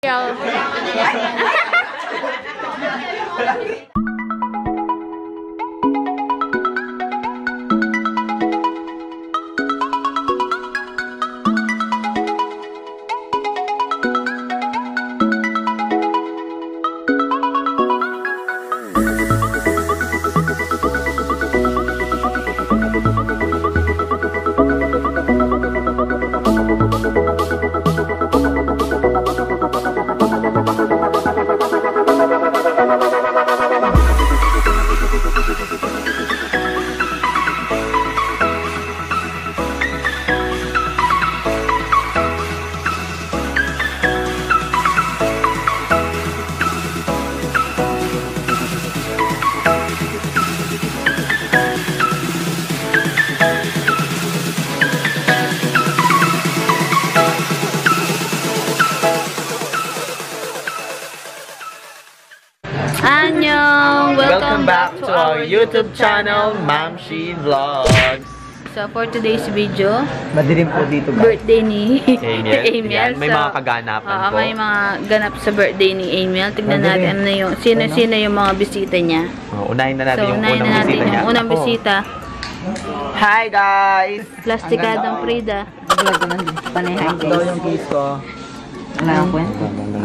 Annyeong! Welcome back to our YouTube channel, Mamshi Vlogs. So for today's video, Madilim po dito guys. Birthday ni Amiel. May mga kaganapan po. May mga ganap sa birthday ni Amiel. Tignan natin ano yung, sino yung mga bisita niya. Unahin na natin yung unahin unang na natin bisita niya. yung unang bisita. Hi guys! Plastikadang Frida. Panehan daw yung case ko. Wala akong kwento.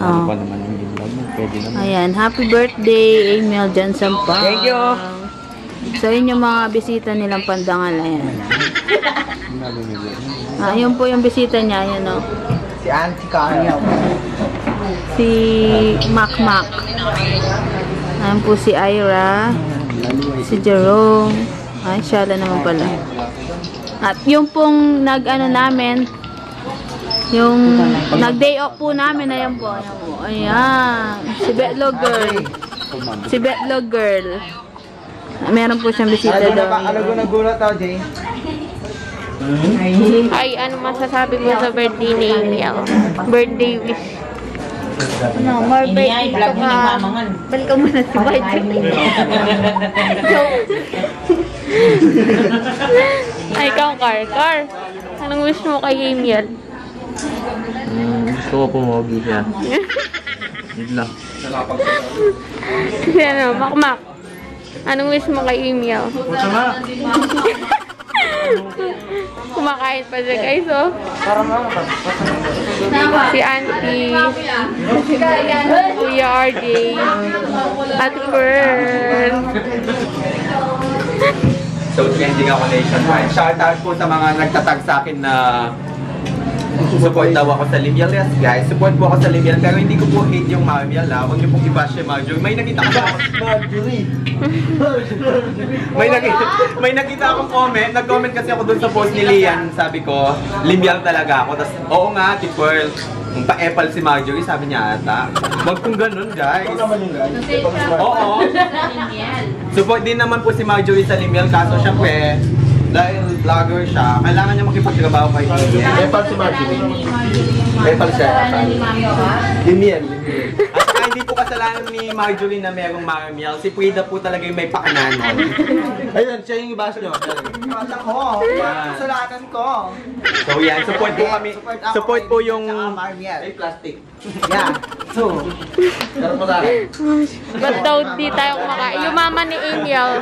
Ayan, happy birthday, Amiel Johnson pa. Thank you! So, yun yung mga bisita nilang Pandangal. Ayan. Yun po yung bisita niya. Ayan o. Si Auntie Kanya. Si Mac. Ayan po si Ira. Si Jerome. Ay, siya lang naman pala. At yung pong nag-ano namin, yung nag-day off po namin, ayan po. Ayan. Si Betlog Girl. Meron po siyang bisita doon. Ano ko nagulat tao, Jay? Ay, ano masasabi mo sa birthday ni Amiel? Birthday wish. No, more birthday to ka. Balik mo na si Bajay. Ay, ikaw, Car. Anong wish mo kay Amiel? Gusto ko pumogi siya. Yun lang. Kasi ano, Makmak. Anong wish mo kay Amiel? Kumakain pa siya, guys, oh. Si Auntie, Kuya RJ, Ate Fern. So, trending ako nationwide. Shoutout po sa mga nagtatag sa akin na support daw ako sa Limiel. Yes, guys, support po ako sa Limiel. Pero hindi ko po hate yung Marmiel, ha. Huwag niyo pong i-bash yung Marjorie. May nakita ko may nakita akong comment. Nag-comment kasi ako dun sa post ni Lian. Sabi ko, Limiel talaga ako. Tapos, oo nga, Tipper. Kung pa-epal si Marjorie, sabi niya ata. Huwag kong ganun, guys. Oo. Support din naman po si Marjorie sa Limiel. Kaso, syempre, dahil vlogger siya, kailangan niya makipagtrabaho kay Limiel. Epal si Marjorie. Epal siya. Limiel. At saka hindi po kasalanan ni Marjorie na merong Marmiel. Si Frida po talaga yung may pakananon. Ayun, siya yung ibas nyo. Kasalanan ko. So yan, support po kami. Support po yung... Ay, plastic. Yeah. So, Pero po tayo. Ba't daw di tayo kumakain? Yung mama ni Amiel.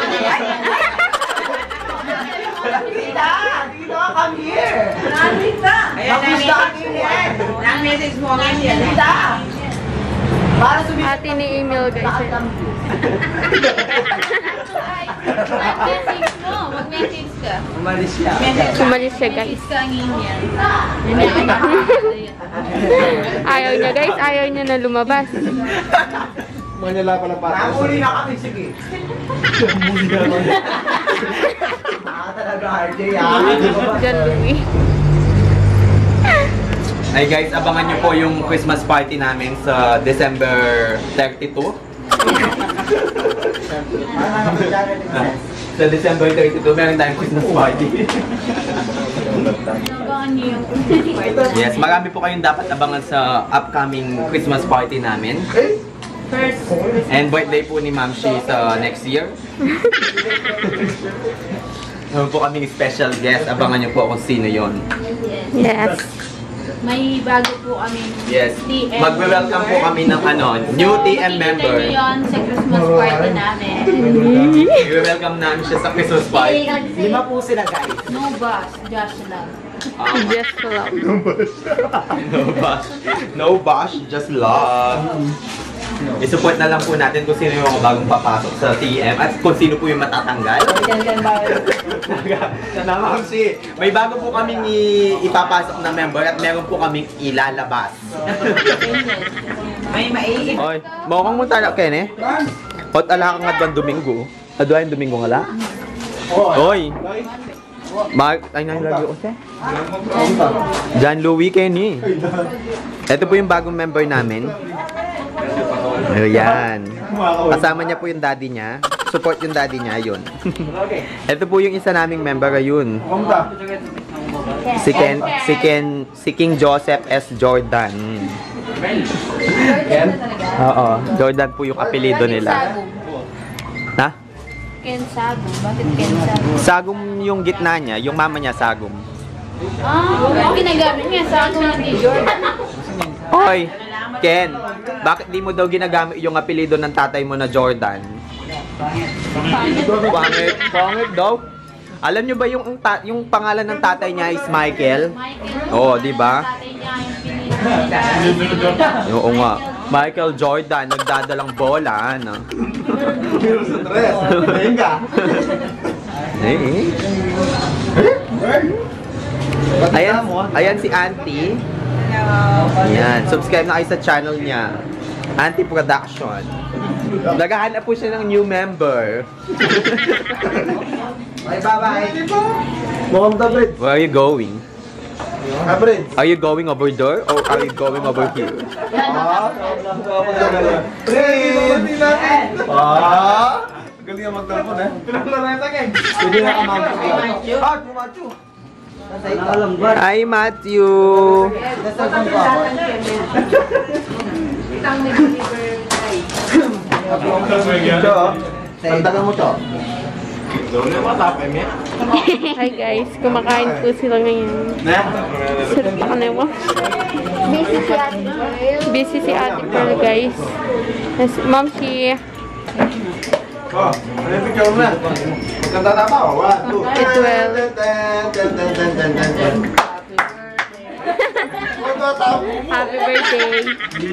Tita, come here. Tita. Nang-message mo nga siya. Tita. Para sumipat. Ate ni Amiel, guys. Mag-message mo. Mag-message ka. Umalis siya. Umalis siya, guys. Ka ang email. Ayaw niya, guys. Ayaw niya na lumabas. Mga nila pala pa. Nakuli na kami, sige. Muli na kami. Talaga, RJ, John Louis. Ay guys, abangan niyo po yung Christmas party namin sa December 32. Sa December 32, meron tayong Christmas party. Yes, marami po kayong dapat abangan sa upcoming Christmas party namin. And birthday po ni Ma'am Shi sa next year. Meron po kaming special guest. Abangan niyo po kung sino yon. Yes. may bago po kami. Yes. TM. Magwe-welcome po kami ng new TM member. Makikita niyo yun sa Christmas party namin. I-welcome namin siya sa Christmas party. 5 po sila, guys. No boss, Josh lang. Just love. No bash. No bash, just love. I-support na lang po natin kung sino yung bagong papasok sa TM at kung sino po yung matatanggal. Ma'am si, may bago po kaming ipapasok na member at meron po kaming ilalabas. May maiip. Oy, mukang mo tayo Ken eh. Hot ala ka nga doon Domingo. Aduay Domingo nga la. Oy. Mark, ay nalagay ko siya. John Louis Kenny. Ito po yung bagong member namin. Ayan. Kasama niya po yung daddy niya. Support yung daddy niya, yun. Ito po yung isa naming member, ayun. Si King Joseph S. Jordan. Oo, Jordan po yung apelido nila. Ha? Ken Sagum. Bakit Ken Sagum? Sagum yung gitna niya, yung mama niya Sagum. Ang ginagamit niya, Sagum ni Jordan. Hoy, Ken, bakit di mo daw ginagamit yung apelido ng tatay mo na Jordan? Pangit daw. Alam nyo ba yung pangalan ng tatay niya is Michael? Oo, di ba? Tatay niya yung pinili. Oo nga. Michael Jordan, nagdadalang bola, ano? Ayan si Auntie. Ayan, subscribe na kayo sa channel niya. Auntie Production. Naghahanap po siya ng new member. Bye-bye. Mukhang David. Where are you going? Abrid. Are you going over there or are you going over here? Galing ang magtalpon eh. Pwede na ka mag-Machu. Hi, Matthew! Tantagan mo to. Hi guys, kumakain po sila ngayon. Sarap ako na mo. Busy si Ate Pearl guys. Yes, Ma'am si Oh, ano yung picture mo na? Magkanta na ba? 1, 2, Happy birthday.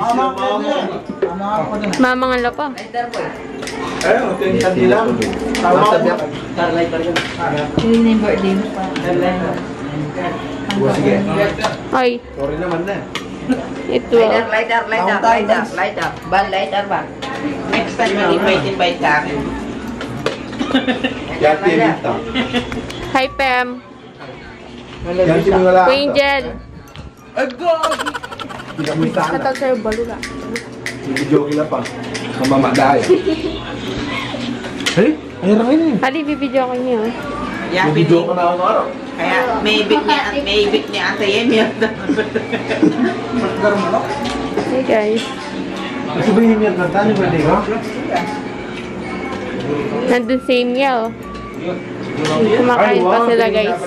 Mama nga la pa. ayun, tinsan nila. Tama ko. Yun na yung birthday mo pa. Sige. Ay, Sorry naman na. ito. Lighter. Lighter ba? Next time, mag-invite ka akin. Yan, Tivita. Hi Pam. Yan, sinula. Angel. Pinamita na. Katag sa'yo balula. Joke lang pa. Mamamagay. Eh? Ay, rangin eh. Hali, bibidyo ko niyo. Yan, Joke ka na ako araw. Kaya may ibig ni Ate Yemi. Hey guys. Sabihin niya kanta ni birthday ko? Nandun si Emil. Kumakain pa sila guys.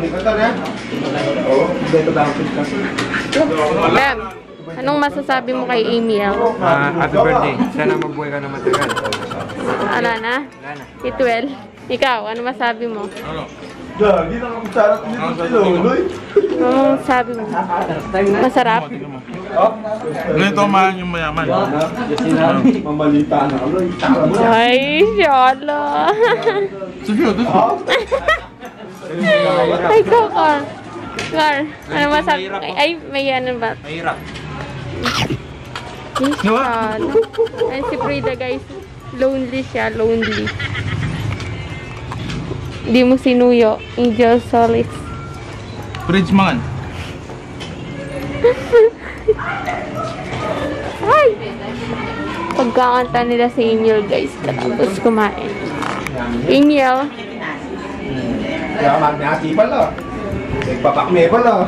Oo, dito dapat ka. Ma'am, anong masasabi mo kay Emil? Happy birthday. Sana mabuhay ka na matagal. Ano na? Itwel. Ikaw, ano masabi mo? Hindi na kami sarap dito si Loloy. Anong sabi mo? Masarap? Ganito mahal yung mayaman. Mamalita na Loloy. Ay, shala. Sige, doon. Ay, ko, Carl. Carl, ano masabi? Ay, may ano ba? Mahirap. Ay, shala. Ay, si Frida guys. Lonely siya, lonely. Hindi mo sinuyo. Angel Solis. Fridge mangan. Ay! Pagkakanta nila si Emil guys. Tapos kumain. Emil. Kaya magnati pala. Nagpapakme pala.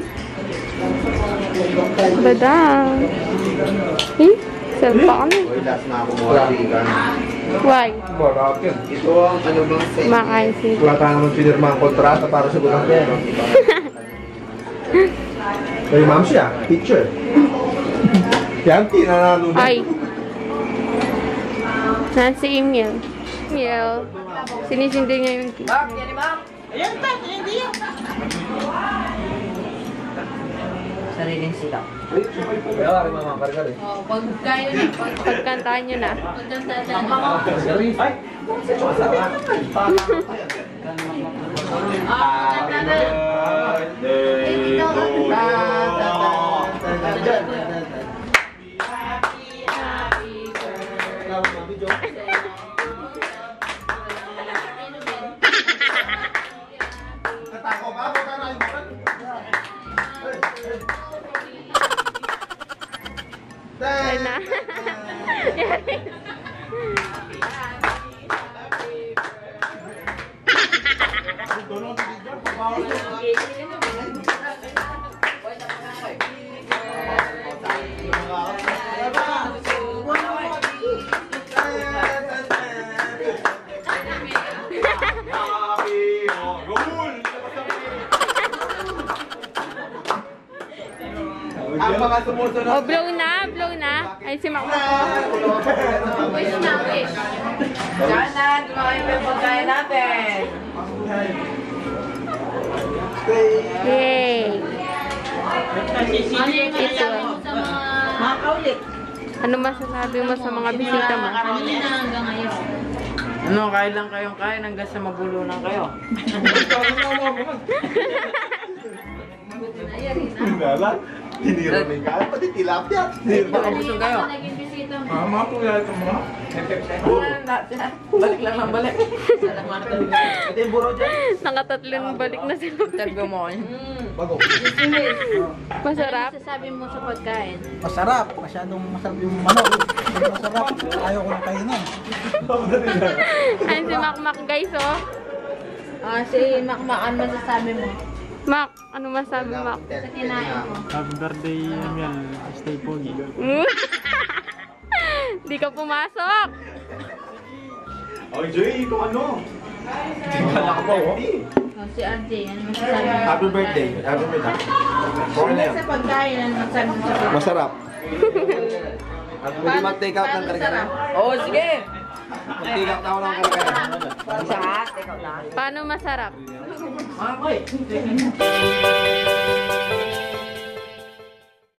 Badang. Eh? Selpa kami. Uy, last na ako mga kaibigan. Why? Marap yun. Ito ang ano bang sa Kumakain sila. wala ka naman pinirma ang kontrata para sa gulang pera. Kay ma'am siya, teacher. Yanti na nalunod. Ay. Saan si Emil? Emil. Sinisindi niya yung cake. Sariling sila. Pagkantaan nyo na. Ay na. Ang mga sumusunod. Oh, blow na, blow na. Ay, si Makmak ko. Wish na, wish. Sana, tumayo yung pagkain natin. Yay! Ito. Mga kaulit. Ano masasabi mo sa mga bisita mo? Ano, kain lang kayong kain hanggang sa magulo na kayo. Wala. Tinira na yung kaya, pati tilapia. Busog kayo. Mga po yan ito mga. Balik lang ng balik. Ito yung buro dyan. Nakatatlong balik na sila. Targo mo. Bago. Masarap. Sabi mo sa pagkain. Masarap. Masyadong masarap yung manok. Masarap. Ayaw ko ng kainin. Ayun si Makmak guys, oh. Si Makmak, ano masasabi mo? Mak, ano masabi Mak? Sa kinain mo. Happy birthday, Emil. Stay pogi. Di ka pumasok. Oh, Joy, ito ano? Kala ko ba, oh? Si RJ, ano masasabi mo? Happy birthday. Happy birthday. Okay na yan. Sa pagkain, ano masasabi mo sa pagkain? Masarap. Pwede mag-take out ng karga. Oo, sige. Mag-take out na ako ng karga. Sa ikaw lang. Paano masarap? Okay.